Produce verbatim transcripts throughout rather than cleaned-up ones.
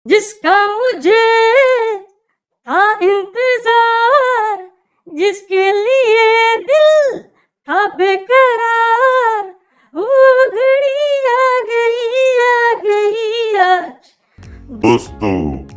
जिसका मुझे था इंतजार, जिसके लिए दिल था बेकरार, वो घड़ी आ गई आ गई आज। दोस्तों,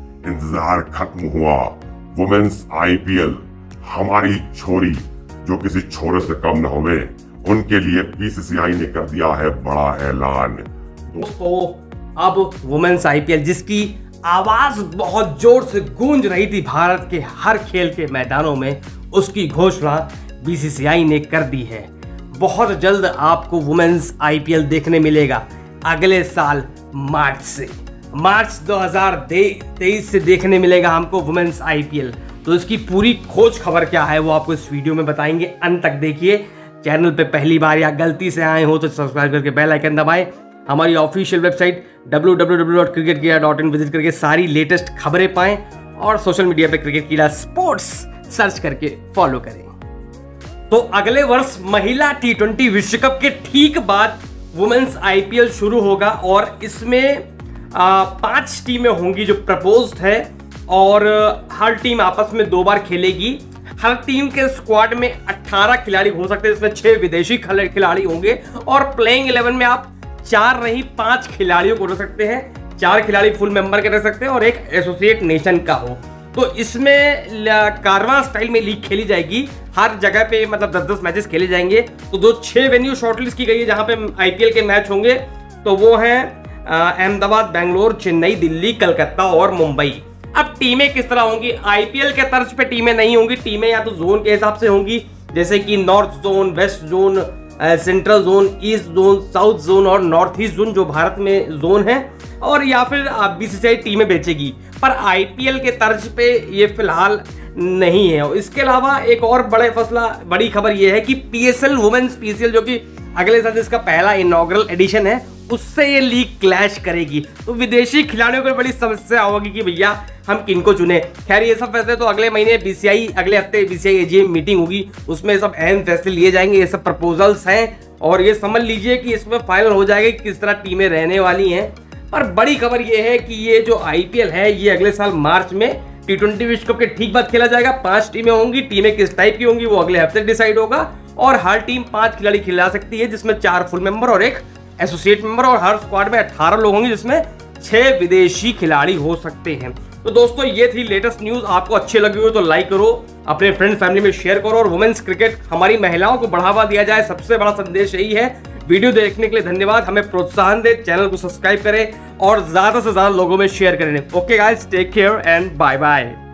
इंतजार खत्म हुआ। वुमेन्स आईपीएल, हमारी छोरी जो किसी छोरे से कम न होवे, उनके लिए बीसीसीआई ने कर दिया है बड़ा ऐलान। दोस्तों, अब वुमेन्स आईपीएल जिसकी आवाज बहुत जोर से गूंज रही थी भारत के हर खेल के मैदानों में, उसकी घोषणा बीसीसीआई ने कर दी है। बहुत जल्द आपको वुमेन्स आईपीएल देखने मिलेगा अगले साल मार्च से मार्च दो हज़ार तेईस से देखने मिलेगा हमको वुमेन्स आईपीएल। तो इसकी पूरी खोज खबर क्या है वो आपको इस वीडियो में बताएंगे, अंत तक देखिए। चैनल पे पहली बार या गलती से आए हो तो सब्सक्राइब करके बेल आइकन दबाएं। हमारी official website W W W dot cricket Keeda dot in visit करके सारी लेटेस्ट खबरें पाएं और सोशल मीडिया पे क्रिकेट कीड़ा स्पोर्ट्स सर्च करके फॉलो करें। तो अगले वर्ष महिला टी ट्वेंटी विश्व कप के ठीक बाद वुमेन्स आईपीएल शुरू होगा और इसमें आ, पांच टीमें होंगी जो प्रपोज्ड है और हर टीम आपस में दो बार खेलेगी। हर टीम के स्क्वाड में अठारह खिलाड़ी हो सकते हैं, इसमें छह विदेशी खिलाड़ी होंगे और प्लेइंग इलेवन में आप चार नहीं पांच खिलाड़ियों को रख सकते हैं। चार खिलाड़ी फुल मेंबर के रख सकते हैं और एक एसोसिएट नेशन का हो। तो इसमें कारवां स्टाइल में लीग खेली जाएगी, हर जगह पे मतलब दस दस मैचेस खेले जाएंगे। तो दो छह वेन्यू शॉर्टलिस्ट की गई है जहां पे आईपीएल के मैच होंगे, तो वो हैं अहमदाबाद, बेंगलोर, चेन्नई, दिल्ली, कलकत्ता और मुंबई। अब टीमें किस तरह होंगी? आईपीएल के तर्ज पे टीमें नहीं होंगी, टीमें या तो जोन के हिसाब से होंगी, जैसे कि north zone, west zone, central zone, east zone, south zone और नॉर्थ ईस्ट जोन जो भारत में जोन है, और या फिर बीसीसीआई टीमें बेचेगी। पर आईपीएल के तर्ज पे ये फिलहाल नहीं है। और इसके अलावा एक और बड़े फैसला बड़ी खबर ये है कि पीएसएल वुमेन्स पीसीएल जो कि अगले साल इसका पहला इनॉग्रल एडिशन है, उससे ये लीग क्लैश करेगी। तो विदेशी खिलाड़ियों को बड़ी समस्या होगी कि भैया हम किनको चुने। खैर ये सब फैसले तो अगले महीने बीसीसीआई अगले हफ्ते बीसीसीआई एजीएम मीटिंग होगी, उसमें सब अहम फैसले लिए जाएंगे। ये सब प्रपोजल्स हैं और ये समझ लीजिए कि इसमें फाइनल हो जाएगा कि किस तरह टीमें रहने वाली हैं। पर बड़ी खबर ये है कि ये जो आईपीएल है ये अगले साल मार्च में टी ट्वेंटी विश्व कप के ठीक बाद खेला जाएगा। पांच टीमें होंगी, टीमें किस टाइप की होंगी वो अगले हफ्ते डिसाइड होगा और हर टीम पांच खिलाड़ी खिला सकती है, जिसमें चार फुल मेंबर और एक एसोसिएट मेंबर, और हर स्क्वाड में अठारह लोग होंगे जिसमें छह विदेशी खिलाड़ी हो सकते हैं। तो दोस्तों, ये थी लेटेस्ट न्यूज। आपको अच्छे लगे हो तो लाइक करो, अपने फ्रेंड फैमिली में शेयर करो और वुमेन्स क्रिकेट, हमारी महिलाओं को बढ़ावा दिया जाए, सबसे बड़ा संदेश यही है। वीडियो देखने के लिए धन्यवाद। हमें प्रोत्साहन दे, चैनल को सब्सक्राइब करें और ज्यादा से ज्यादा लोगों में शेयर करें। Okay guys, take care and bye bye.